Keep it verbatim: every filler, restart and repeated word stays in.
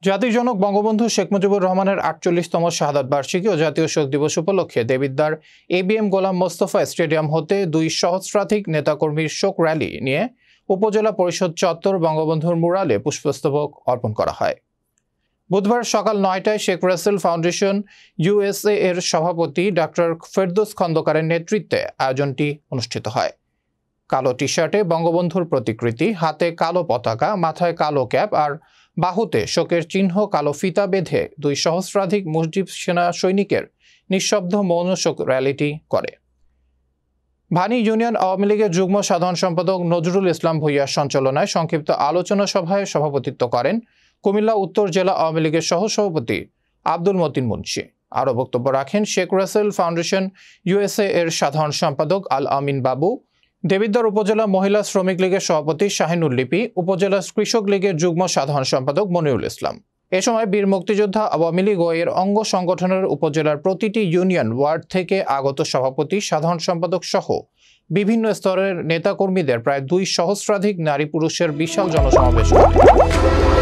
জাতির জনক বঙ্গবন্ধু শেখ মুজিবুর রহমানের আটচল্লিশতম শাহাদাত বার্ষিকী ও জাতীয় শোক দিবস উপলক্ষে Debidwar A B M Golam Mostafa stadium হতে দুই সহস্রাধিক নেতাকর্মীর শোক র্যালি নিয়ে উপজেলা পরিষদ চত্বর বঙ্গবন্ধুর মুরালে পুষ্পস্তবক অর্পণ করা হয়। বুধবার সকাল নয়টায় শেখ রাসেল ফাউন্ডেশন ইউএসএ এর সভাপতি ডাক্তার ফেরদৌস খন্দকারের নেতৃত্বে আয়োজনটি অনুষ্ঠিত হয়। কালো টি শার্টে বঙ্গবন্ধুর প্রতিকৃতি, হাতে কালো পতাকা, মাথায় কালো ক্যাপ আর বাহুতে শোকের চিহ্ন কালো ফিতা বেঁধে দুই সহস্রাধিক মুজিব সেনা সৈনিকের নিঃশব্দ মৌন শোক র্যালিটি করে। ভানি ইউনিয়ন আওয়ামী লীগের যুগ্ম সাধারণ সম্পাদক নজরুল ইসলাম ভূঁইয়ার সঞ্চালনায় সংক্ষিপ্ত আলোচনা সভায় সভাপতিত্ব করেন কুমিল্লা উত্তর জেলা আওয়ামী লীগের সহসভাপতি আব্দুল মতিন মুন্সি। আরও বক্তব্য রাখেন শেখ রাসেল ফাউন্ডেশন ইউএসএ এর সাধারণ সম্পাদক আল আমিন বাবু, দেবিদ্বার উপজেলা মহিলা শ্রমিক লীগের সভাপতি শাহিনুল লিপি, উপজেলা কৃষক লীগের যুগ্ম সাধারণ সম্পাদক মনিরুল ইসলাম। এ সময় বীর মুক্তিযোদ্ধা আওয়ামী লীগ ও এর অঙ্গ সংগঠনের উপজেলার প্রতিটি ইউনিয়ন ওয়ার্ড থেকে আগত সভাপতি, সাধারণ সম্পাদক সহ বিভিন্ন স্তরের নেতাকর্মীদের প্রায় দুই সহস্রাধিক নারী পুরুষের বিশাল জনসমাবেশ।